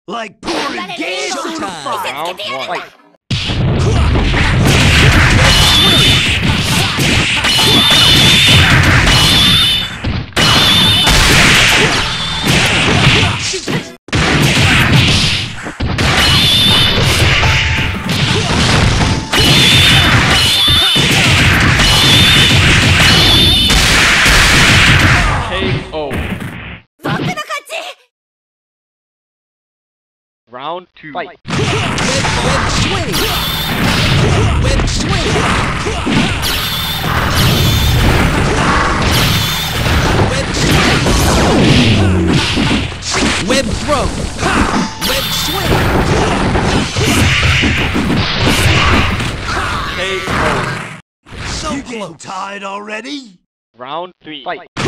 Like pouring gas on a fire. Round one. Fight. Round two. Fight. Web swing. Web swing. Web swing. Web throw. Web swing. KO. So you getting tired already? Round three. Fight.